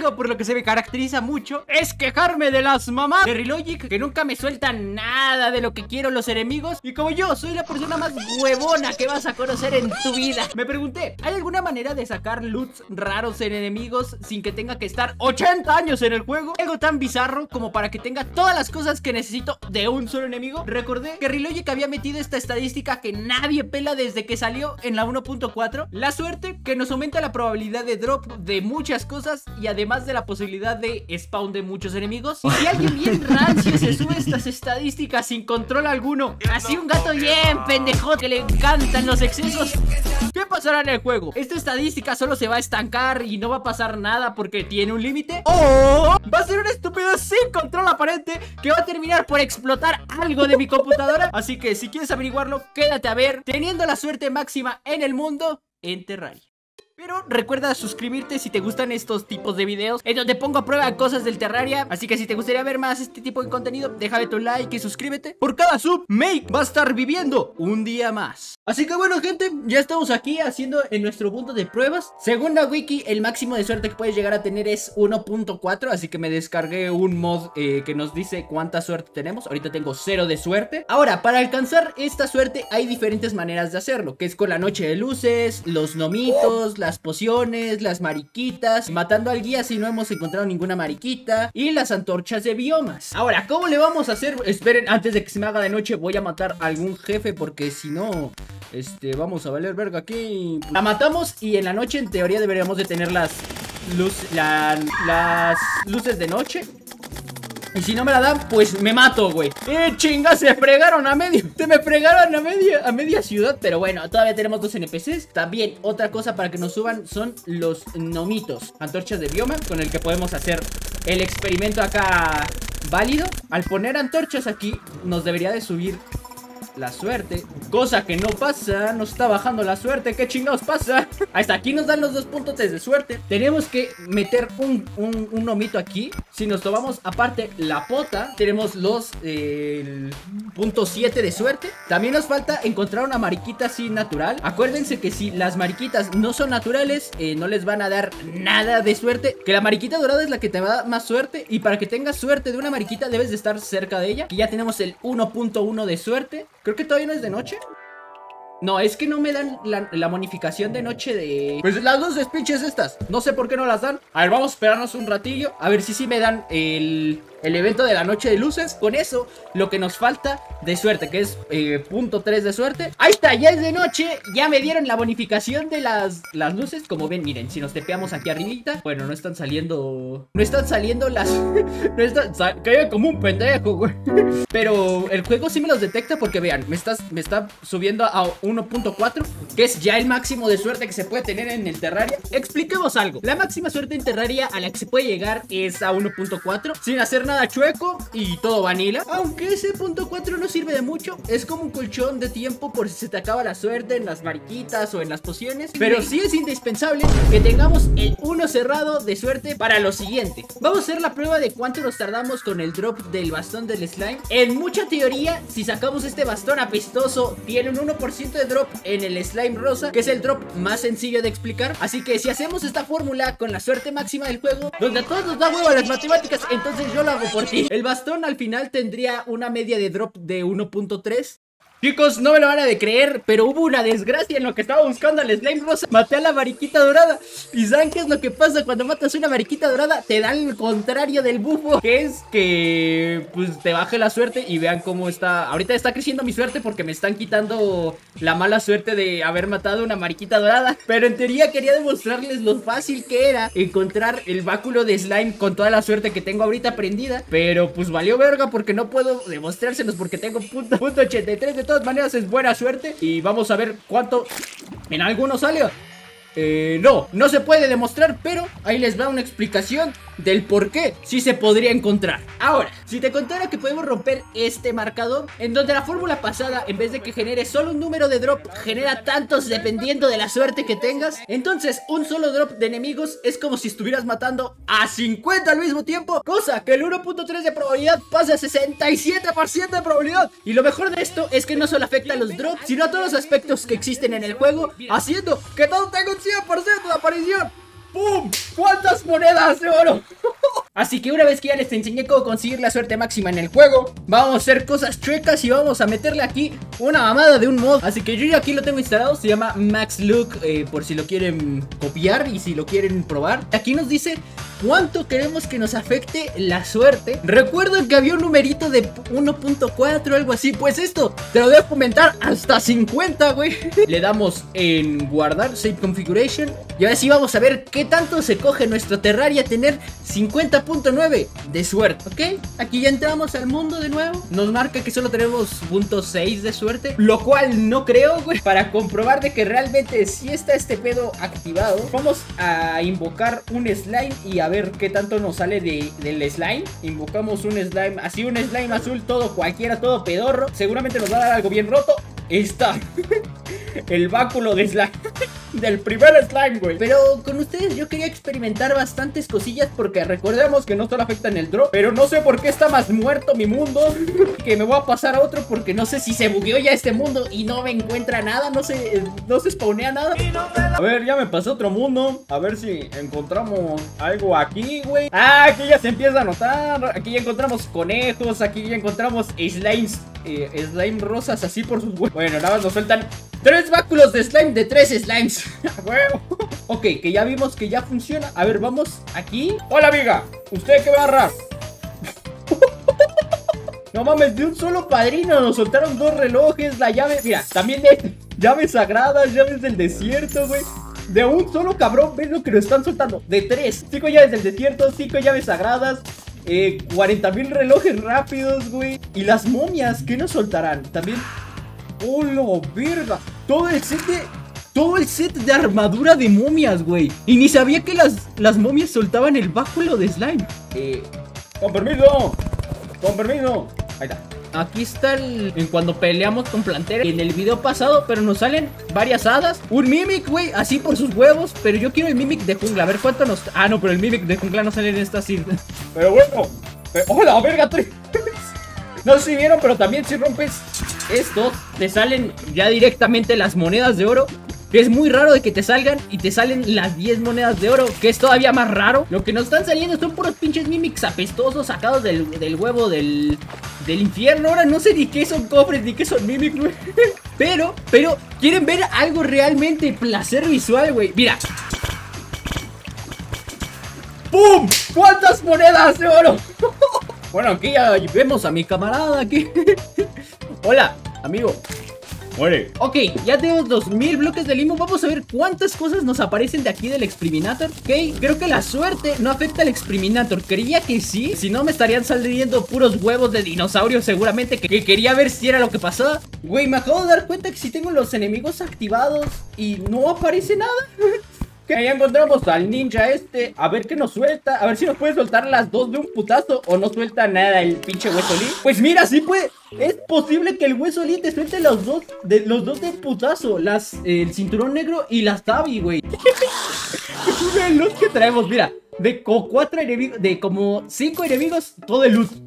algo por lo que se me caracteriza mucho es quejarme de las mamás de Relogic, que nunca me sueltan nada de lo que quiero los enemigos. Y como yo soy la persona más huevona que vas a conocer en tu vida, me pregunté, ¿hay alguna manera de sacar loots raros en enemigos sin que tenga que estar 80 años en el juego? Algo tan bizarro como para que tenga todas las cosas que necesito de un solo enemigo. Recordé que Relogic había metido esta estadística que nadie pela desde que salió en la 1.4, la suerte, que nos aumenta la probabilidad de drop de muchas cosas y además de la posibilidad de spawn de muchos enemigos. Y si alguien bien rancio se sube estas estadísticas sin control alguno, así un gato bien pendejo que le encantan los excesos, ¿qué pasará en el juego? ¿Esta estadística solo se va a estancar y no va a pasar nada porque tiene un límite? ¿O va a ser una estupidez sin control aparente que va a terminar por explotar algo de mi computadora? Así que si quieres averiguarlo, quédate a ver, teniendo la suerte máxima en el mundo en Terraria. Pero recuerda suscribirte si te gustan estos tipos de videos en donde pongo a prueba cosas del Terraria. Así que si te gustaría ver más este tipo de contenido, déjale tu like y suscríbete. Por cada sub, Make va a estar viviendo un día más. Así que bueno, gente, ya estamos aquí haciendo en nuestro punto de pruebas. Según la wiki, el máximo de suerte que puedes llegar a tener es 1.4. Así que me descargué un mod que nos dice cuánta suerte tenemos. Ahorita tengo 0 de suerte. Ahora, para alcanzar esta suerte hay diferentes maneras de hacerlo, que es con la noche de luces, los gnomitos, las pociones, las mariquitas, matando al guía si no hemos encontrado ninguna mariquita, y las antorchas de biomas. Ahora, ¿cómo le vamos a hacer? Esperen, antes de que se me haga de noche voy a matar a algún jefe, porque si no, vamos a valer verga aquí. La matamos y en la noche en teoría deberíamos de tener las luces de noche. Y si no me la dan, pues me mato, güey. Chinga, se fregaron a medio. Se me fregaron a media ciudad. Pero bueno, todavía tenemos 2 NPCs. También otra cosa para que nos suban son los gnomitos, antorchas de bioma, con el que podemos hacer el experimento acá válido. Al poner antorchas aquí, nos debería de subir la suerte, cosa que no pasa. Nos está bajando la suerte. ¿Qué chingados pasa? Hasta aquí nos dan los 2 puntos de suerte. Tenemos que meter un gnomito aquí. Si nos tomamos aparte la pota, tenemos los punto 7 de suerte. También nos falta encontrar una mariquita así natural. Acuérdense que si las mariquitas no son naturales, no les van a dar nada de suerte. Que la mariquita dorada es la que te va a dar más suerte. Y para que tengas suerte de una mariquita debes de estar cerca de ella. Que ya tenemos el 1.1 de suerte. Creo que todavía no es de noche. No, es que no me dan la bonificación de noche de... Pues las luces pinches estas. No sé por qué no las dan. A ver, vamos a esperarnos un ratillo. A ver si sí me dan el evento de la noche de luces. Con eso, lo que nos falta de suerte, que es punto 3 de suerte. Ahí está, ya es de noche. Ya me dieron la bonificación de las luces. Como ven, miren, si nos tepeamos aquí arribita, bueno, no están saliendo... No están saliendo las... No están... Caigo como un pendejo, güey. Pero el juego sí me los detecta porque vean, me está subiendo a 1.4, que es ya el máximo de suerte que se puede tener en el Terraria. Expliquemos algo. La máxima suerte en Terraria a la que se puede llegar es a 1.4, sin hacer nada chueco y todo vanilla. Aunque ese punto 4 no sirve de mucho, es como un colchón de tiempo por si se te acaba la suerte en las mariquitas o en las pociones. Pero sí es indispensable que tengamos el 1 cerrado de suerte para lo siguiente. Vamos a hacer la prueba de cuánto nos tardamos con el drop del bastón del slime. En mucha teoría, si sacamos este bastón apestoso, tiene un 1% de drop en el slime rosa, que es el drop más sencillo de explicar. Así que si hacemos esta fórmula con la suerte máxima del juego, donde a todos nos da huevo las matemáticas, entonces yo lo hago por ti. El bastón al final tendría una media de drop de 1.3. Chicos, no me lo van a de creer, pero hubo una desgracia en lo que estaba buscando al slime rosa. Maté a la mariquita dorada. ¿Y saben qué es lo que pasa cuando matas una mariquita dorada? Te dan el contrario del bufo, que es que pues te baje la suerte. Y vean cómo está. Ahorita está creciendo mi suerte porque me están quitando la mala suerte de haber matado a una mariquita dorada. Pero en teoría quería demostrarles lo fácil que era encontrar el báculo de slime con toda la suerte que tengo ahorita prendida. Pero pues valió verga porque no puedo demostrárselos porque tengo punto 83 de todo. De todas maneras es buena suerte. Y vamos a ver cuánto en algunos salió. No se puede demostrar, pero ahí les va una explicación del por qué sí se podría encontrar. Ahora, si te contara que podemos romper este marcador, en donde la fórmula pasada, en vez de que genere solo un número de drop, genera tantos dependiendo de la suerte que tengas, entonces un solo drop de enemigos es como si estuvieras matando a 50 al mismo tiempo, cosa que el 1.3 de probabilidad pasa a 67% de probabilidad. Y lo mejor de esto es que no solo afecta a los drops, sino a todos los aspectos que existen en el juego, haciendo que todo tenga un 100% de aparición. ¡Pum! ¿Cuántas monedas de oro? Así que una vez que ya les enseñé cómo conseguir la suerte máxima en el juego, vamos a hacer cosas chuecas y vamos a meterle aquí una mamada de un mod. Así que yo ya aquí lo tengo instalado, se llama Max Look, por si lo quieren copiar y si lo quieren probar. Aquí nos dice cuánto queremos que nos afecte la suerte. Recuerdo que había un numerito de 1.4 algo así. Pues esto te lo dejo aumentar hasta 50, güey. Le damos en guardar, Save Configuration, y ahora sí vamos a ver qué tanto se coge nuestro Terraria tener 50.9 de suerte, ¿ok? Aquí ya entramos al mundo de nuevo. Nos marca que solo tenemos 0.6 de suerte, lo cual no creo, güey. Para comprobar de que realmente sí está este pedo activado, vamos a invocar un slime y a ver qué tanto nos sale del slime. Invocamos un slime, así un slime azul, todo cualquiera, todo pedorro. Seguramente nos va a dar algo bien roto. Está el báculo de slime del primer slime, güey. Pero con ustedes yo quería experimentar bastantes cosillas, porque recordemos que no solo afectan el drop. Pero no sé por qué está más muerto mi mundo, que me voy a pasar a otro, porque no sé si se bugueó ya este mundo y no me encuentra nada. No se spawnea nada. A ver, ya me pasé a otro mundo. A ver si encontramos algo aquí, güey. Ah, aquí ya se empieza a notar. Aquí ya encontramos conejos. Aquí ya encontramos slimes, slime rosas así por sus huevos. Bueno, nada más nos sueltan 3 báculos de slime de 3 slimes. Ok, que ya vimos que ya funciona. A ver, vamos aquí. Hola, amiga, ¿usted qué va a agarrar? No mames, de un solo padrino nos soltaron 2 relojes, la llave. Mira, también de llaves sagradas, llaves del desierto, güey. De un solo cabrón, ¿ves lo que nos están soltando? De 3, 5 llaves del desierto, 5 llaves sagradas, 40,000 relojes rápidos, güey. Y las momias, ¿qué nos soltarán? También. ¡Oh, la verga! Todo el set de armadura de momias, güey. Y ni sabía que las momias soltaban el báculo de slime. Con permiso. Con permiso. Ahí está. Aquí está en cuando peleamos con Plantera en el video pasado, pero nos salen varias hadas. Un Mimic, güey, así por sus huevos. Pero yo quiero el Mimic de jungla. A ver cuánto nos... Ah, no, pero el Mimic de jungla no sale en esta sirve. Pero bueno. ¡Oh, la verga! No sé si vieron, pero también si rompes estos, te salen ya directamente las monedas de oro. Que es muy raro de que te salgan y te salen las 10 monedas de oro, que es todavía más raro. Lo que nos están saliendo son puros pinches mimics apestosos sacados del huevo del infierno. Ahora no sé ni qué son cofres ni qué son mimics, güey. Pero, quieren ver algo realmente placer visual, güey. Mira. ¡Pum! ¿Cuántas monedas de oro? Bueno, aquí ya vemos a mi camarada aquí. Hola, amigo. Muere. Ok, ya tenemos 2000 bloques de limbo. Vamos a ver cuántas cosas nos aparecen de aquí del Expriminator. Ok, creo que la suerte no afecta al Expriminator. Creía que sí, si no me estarían saliendo puros huevos de dinosaurio seguramente, que quería ver si era lo que pasaba. Güey, me acabo de dar cuenta que si tengo los enemigos activados y no aparece nada. Que ya encontramos al ninja este. A ver qué nos suelta. A ver si nos puede soltar las 2 de un putazo. O no suelta nada el pinche Huesolí. Pues mira, sí puede. Es posible que el Huesolí te suelte los dos de putazo. El cinturón negro y las Tabi, güey. Es una loot que traemos, mira. De como 4 enemigos. De como 5 enemigos. Todo el loot.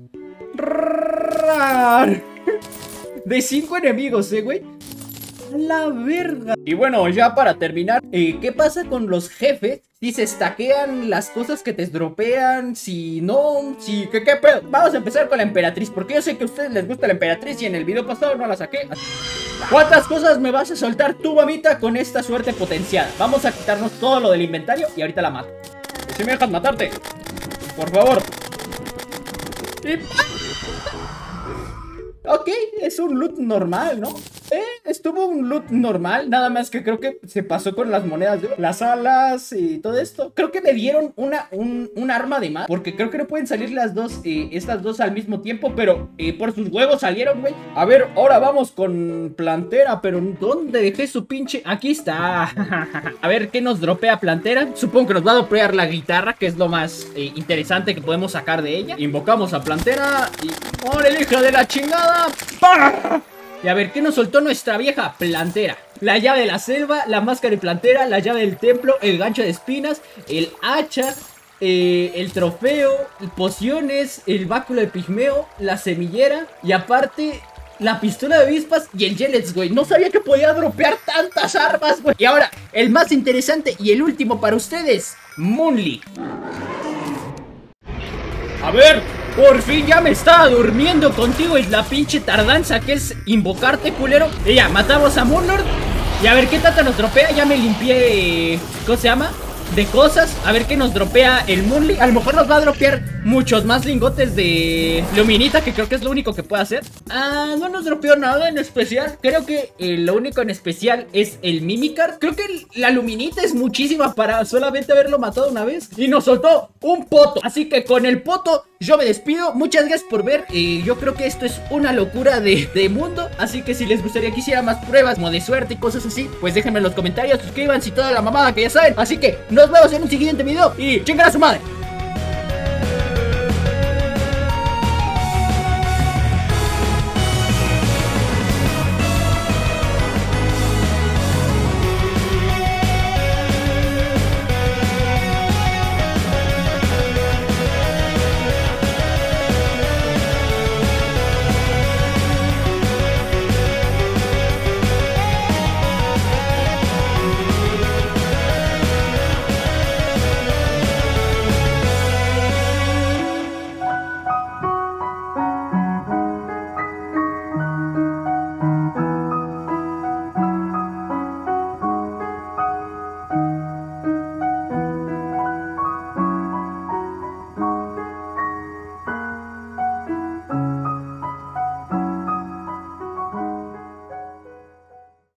De 5 enemigos, güey. La verga. Y bueno, ya para terminar, ¿qué pasa con los jefes? Si se stackean las cosas que te dropean, si no, si... ¿Qué pedo? Vamos a empezar con la emperatriz, porque yo sé que a ustedes les gusta la emperatriz y en el video pasado no la saqué. ¿Cuántas cosas me vas a soltar tú, mamita, con esta suerte potenciada? Vamos a quitarnos todo lo del inventario y ahorita la mato. Si me dejas matarte, por favor. Ok, es un loot normal, ¿no? Estuvo un loot normal, nada más que creo que se pasó con las monedas de las alas y todo esto. Creo que me dieron un arma de más, porque creo que no pueden salir las dos, estas dos al mismo tiempo, pero por sus huevos salieron, güey. A ver, ahora vamos con Plantera, pero ¿dónde dejé su pinche? Aquí está. A ver, ¿qué nos dropea Plantera? Supongo que nos va a dropear la guitarra, que es lo más interesante que podemos sacar de ella. Invocamos a Plantera y... ¡órale, hija de la chingada! ¡Pah! Y a ver, ¿qué nos soltó nuestra vieja Plantera? La llave de la selva, la máscara de Plantera, la llave del templo, el gancho de espinas, el hacha, el trofeo, pociones, el báculo de pigmeo, la semillera. Y aparte, la pistola de avispas y el Jelets, güey. No sabía que podía dropear tantas armas, güey. Y ahora, el más interesante y el último para ustedes, Moonly. A ver, por fin ya me estaba durmiendo contigo. Es la pinche tardanza que es invocarte, culero. Y ya, matamos a Moonlord. Y a ver qué tanto nos dropea. Ya me limpié, ¿cómo se llama? De cosas, a ver qué nos dropea el Moonly. A lo mejor nos va a dropear muchos más lingotes de luminita, que creo que es lo único que puede hacer. No nos dropeó nada en especial. Creo que lo único en especial es el Mimicar. Creo que la luminita es muchísima para solamente haberlo matado una vez. Y nos soltó un poto. Así que con el poto yo me despido. Muchas gracias por ver. Yo creo que esto es una locura de mundo. Así que si les gustaría que hiciera más pruebas como de suerte y cosas así, pues déjenme en los comentarios, suscríbanse y toda la mamada que ya saben. Así que nos vemos en un siguiente video y chinguen a su madre.